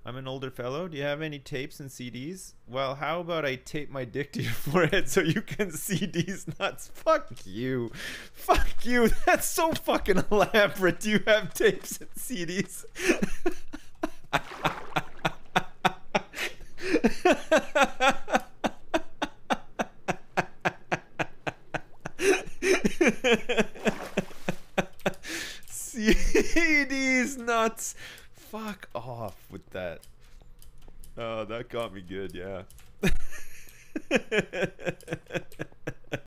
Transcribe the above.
I'm an older fellow. Do you have any tapes and CDs? Well, how about I tape my dick to your forehead so you can see these nuts? Fuck you. Fuck you. That's so fucking elaborate. Do you have tapes and CDs? CDs nuts. Fuck off with that. Oh, that got me good, yeah.